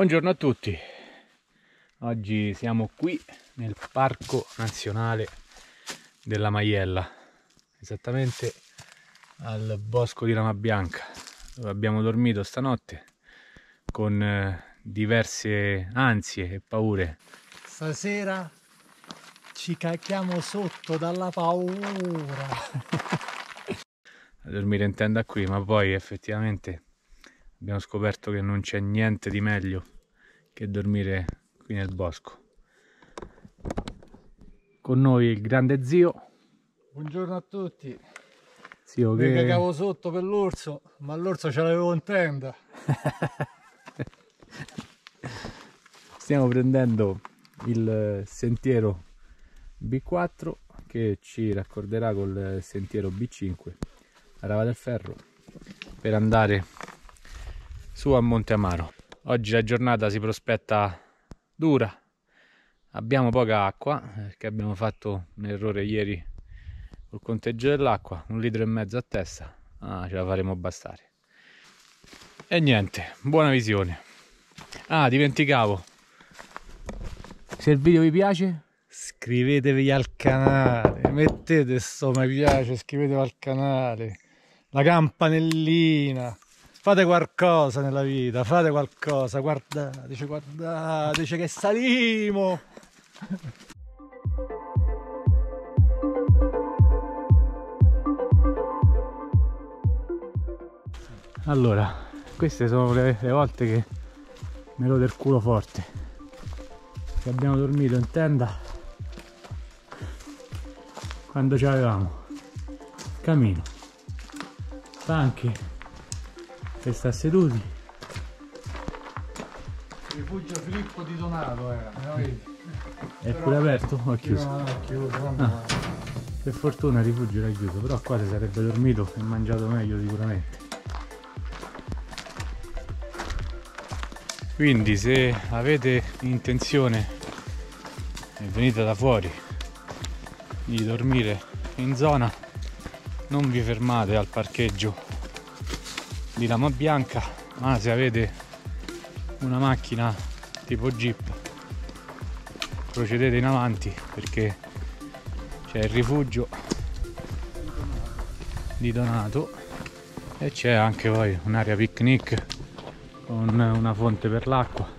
Buongiorno a tutti, oggi siamo qui nel Parco Nazionale della Maiella, esattamente al bosco di Rama Bianca, dove abbiamo dormito stanotte con diverse ansie e paure. Stasera ci cacchiamo sotto dalla paura. A dormire in tenda qui, ma poi effettivamente abbiamo scoperto che non c'è niente di meglio che dormire qui nel bosco. Con noi il grande zio. Buongiorno a tutti. Zio, Mi che cagavo sotto per l'orso, ma l'orso ce l'avevo in tenda. stiamo prendendo il sentiero B4 che ci raccorderà col sentiero B5 a Rava del Ferro per andare su a Monte Amaro. Oggi la giornata si prospetta dura, abbiamo poca acqua perché abbiamo fatto un errore ieri col conteggio dell'acqua, 1,5 litri a testa, ce la faremo bastare. E niente, buona visione. Dimenticavo, se il video vi piace Iscrivetevi al canale, mettete sto mi piace, iscrivetevi al canale, la campanellina, fate qualcosa nella vita, fate qualcosa, guardateci che salimo! Allora, queste sono le volte che me lo del culo forte, che abbiamo dormito in tenda quando ci avevamo camino, panche per sta seduti. Rifugio Filippo di Donato È pure aperto? Ho chiuso. No, chiuso. Per fortuna il rifugio era chiuso, però qua si sarebbe dormito e mangiato meglio sicuramente. Quindi se avete intenzione e venite da fuori di dormire in zona, non vi fermate al parcheggio di Rama Bianca, ma se avete una macchina tipo Jeep procedete in avanti, perché c'è il rifugio di Donato e c'è anche poi un'area picnic con una fonte per l'acqua.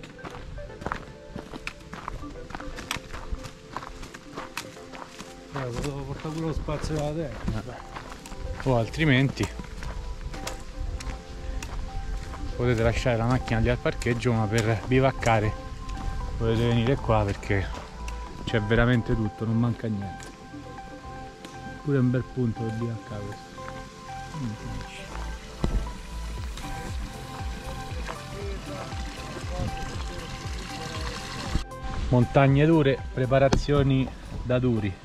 Potevo portare pure lo spazio della terra. O altrimenti potete lasciare la macchina lì al parcheggio, ma per bivaccare potete venire qua perché c'è veramente tutto, non manca niente. Pure un bel punto per bivaccare questo. Montagne dure, preparazioni da duri.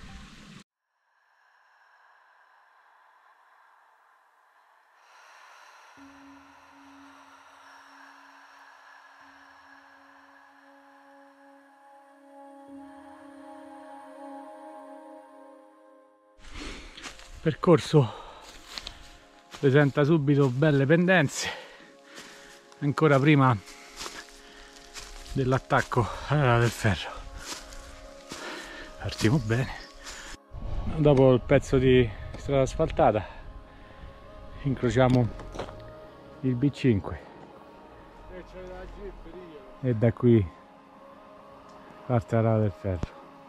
Percorso presenta subito belle pendenze, ancora prima dell'attacco alla Rava del Ferro. Partiamo bene. Dopo il pezzo di strada asfaltata incrociamo il B5 e da qui parte la Rava del Ferro.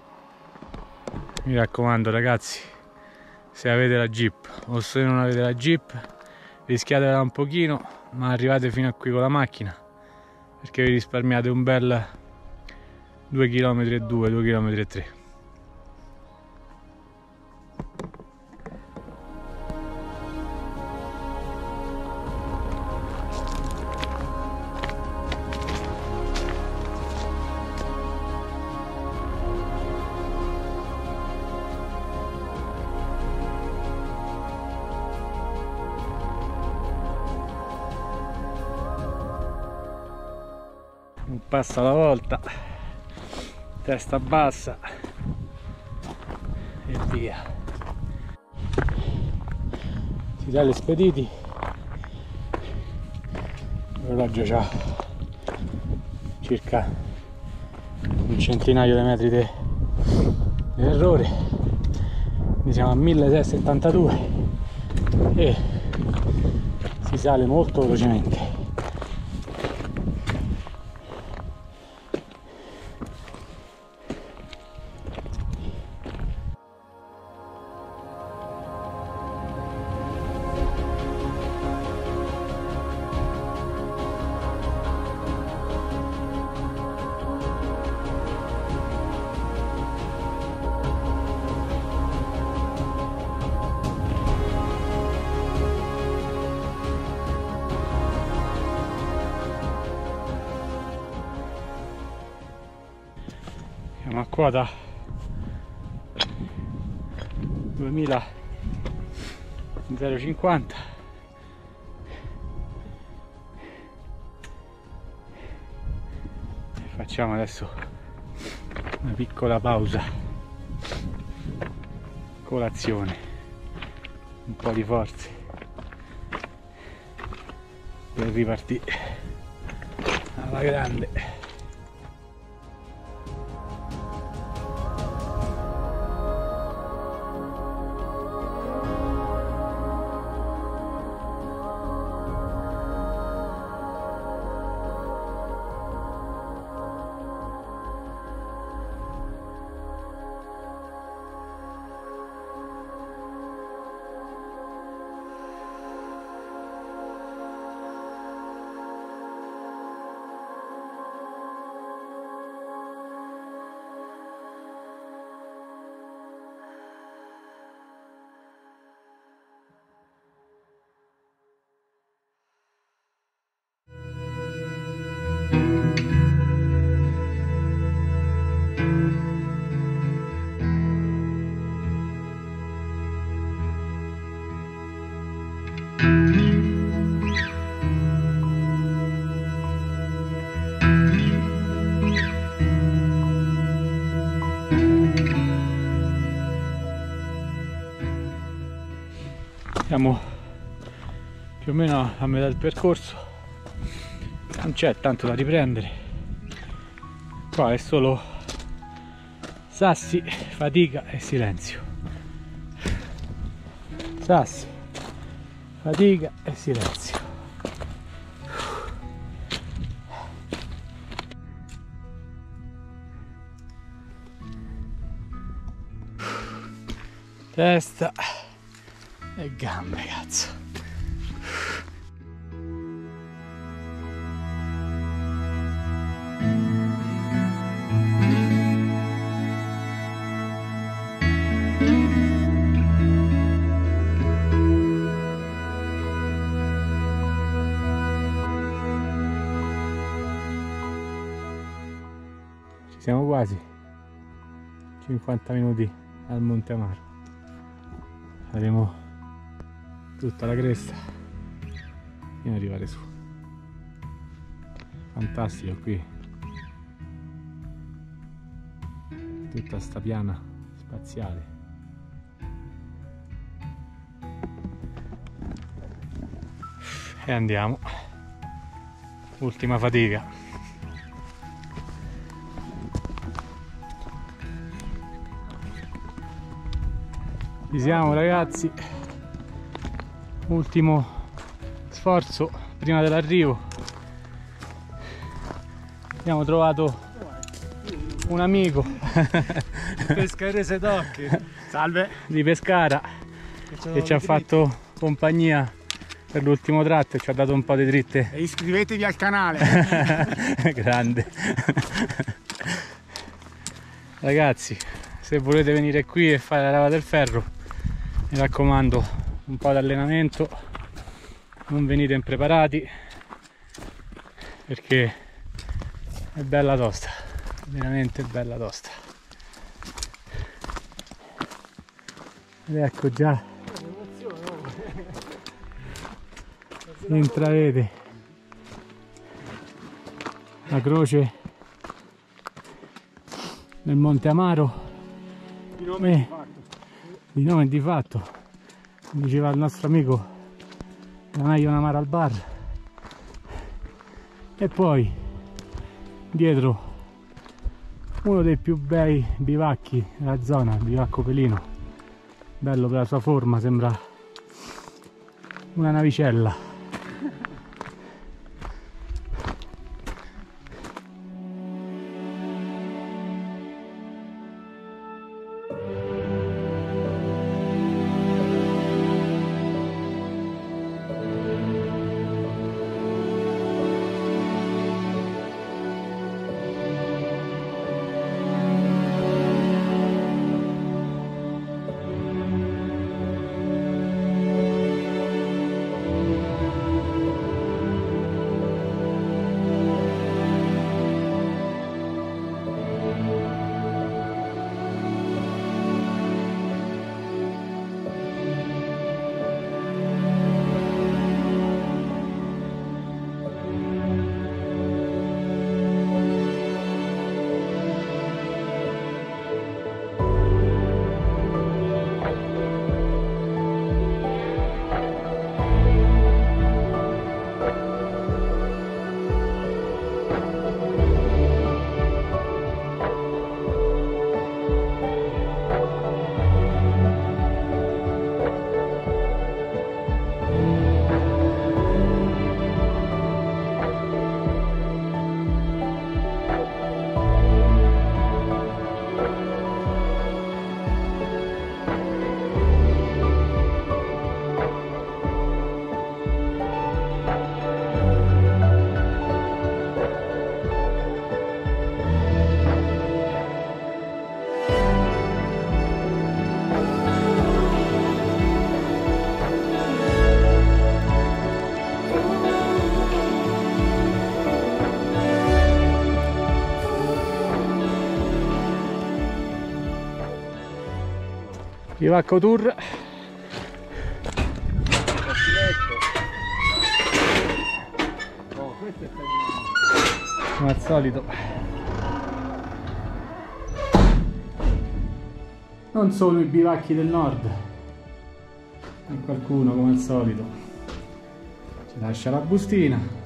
Mi raccomando ragazzi, se avete la Jeep o se non avete la Jeep rischiatela un pochino, ma arrivate fino a qui con la macchina perché vi risparmiate un bel 2,2 km, 2,3 km. Un passo alla volta, testa bassa e via. Si sale spediti, l'orologio c'ha circa un centinaio di metri di errore. Quindi siamo a 1672 e si sale molto velocemente. Siamo a quota 2050. Facciamo adesso una piccola pausa, colazione, un po' di forze per ripartire alla grande. Siamo più o meno a metà del percorso, non c'è tanto da riprendere, qua è solo sassi, fatica e silenzio. Sassi, fatica e silenzio. Testa e gambe, cazzo. Ci siamo quasi, 50 minuti al Monte Amaro. Faremo tutta la cresta fino ad arrivare su. Fantastico qui, tutta sta piana spaziale. E andiamo, ultima fatica. Ci siamo, ragazzi, ultimo sforzo prima dell'arrivo. Abbiamo trovato un amico Pescarese d'occhi. Salve, di Pescara che ci ha fatto compagnia per l'ultimo tratto e ci ha dato un po' di dritte. e iscrivetevi al canale. Grande. Ragazzi, se volete venire qui e fare la Lava del Ferro, mi raccomando, un po' di allenamento, non venite impreparati perché è bella tosta, veramente bella tosta. Ed ecco già si intravede la croce del Monte Amaro, di nome e di fatto, diceva il nostro amico, è meglio un amaro al bar. E poi dietro uno dei più bei bivacchi della zona, il bivacco Pelino, bello per la sua forma, sembra una navicella. Bivacco Tour. Come al solito, non solo i bivacchi del nord, e qualcuno come al solito ci lascia la bustina.